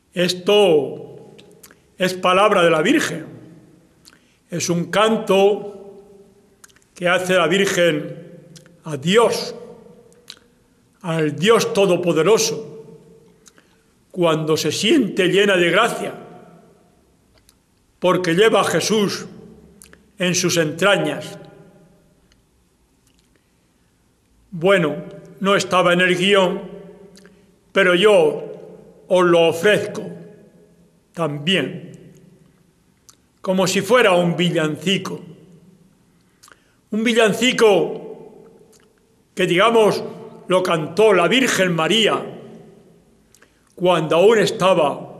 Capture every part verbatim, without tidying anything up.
Esto es palabra de la Virgen. Es un canto que hace la Virgen a Dios, al Dios Todopoderoso, cuando se siente llena de gracia, porque lleva a Jesús en sus entrañas. Bueno, no estaba en el guión, pero yo os lo ofrezco también, como si fuera un villancico. Un villancico que, digamos, lo cantó la Virgen María cuando aún estaba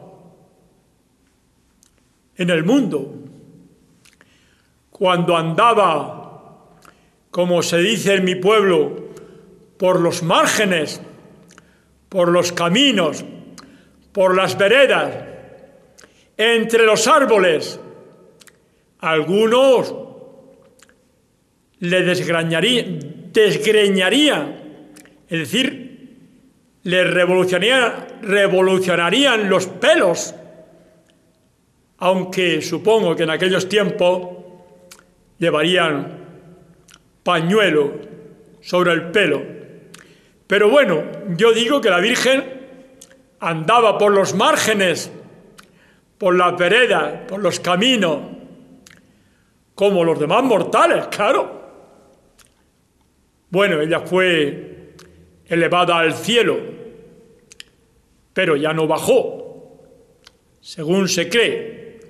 en el mundo, cuando andaba, como se dice en mi pueblo, por los márgenes, por los caminos, por las veredas, entre los árboles. Algunos le desgreñarían, desgreñarían, es decir, le revolucionarían, revolucionarían los pelos, aunque supongo que en aquellos tiempos llevarían pañuelo sobre el pelo. Pero bueno, yo digo que la Virgen andaba por los márgenes, por las veredas, por los caminos, como los demás mortales, claro. Bueno, ella fue elevada al cielo, pero ya no bajó, según se cree.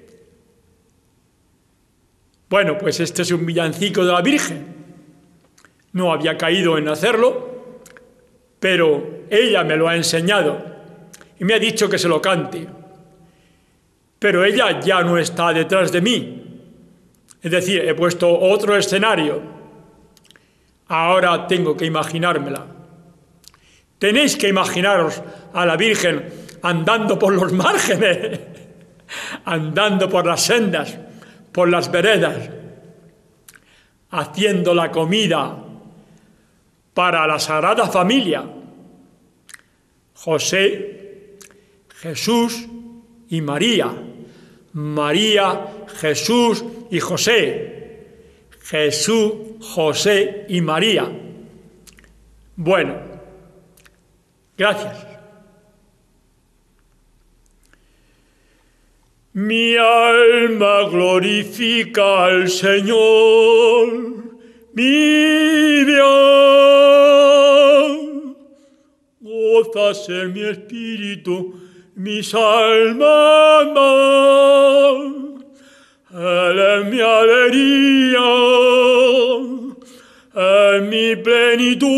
Bueno, pues este es un villancico de la Virgen. No había caído en hacerlo, pero ella me lo ha enseñado y me ha dicho que se lo cante. Pero ella ya no está detrás de mí. Es decir, he puesto otro escenario. Ahora tengo que imaginármela. Tenéis que imaginaros a la Virgen andando por los márgenes, andando por las sendas, por las veredas, haciendo la comida para la Sagrada Familia, José, Jesús y María, María, Jesús y José, Jesús, José y María. Bueno, gracias. Mi alma glorifica al Señor, mi Dios, gózase mi espíritu, mis almas, Él es mi alegría, es mi plenitud,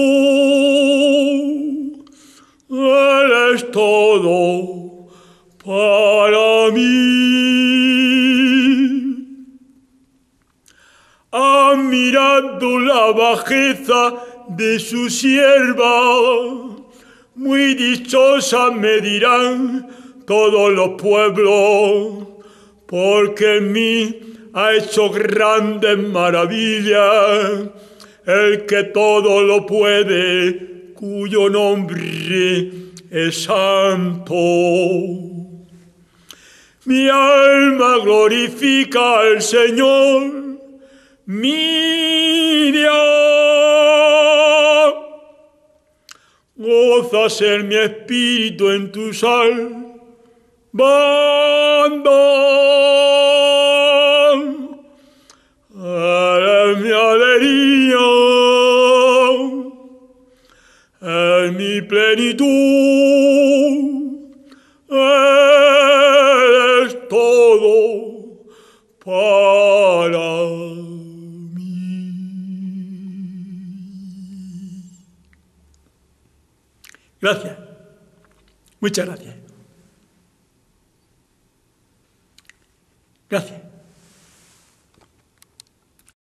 Él es todo para mí. Admirando la bajeza de su sierva, muy dichosa me dirán todos los pueblos, porque en mí ha hecho grandes maravillas, el que todo lo puede, cuyo nombre es santo. Mi alma glorifica al Señor, mi Dios, gózase en mi espíritu en tu salvación. Eres mi alegría, es mi plenitud, eres todo para mí. Gracias. Muchas gracias. Gracias.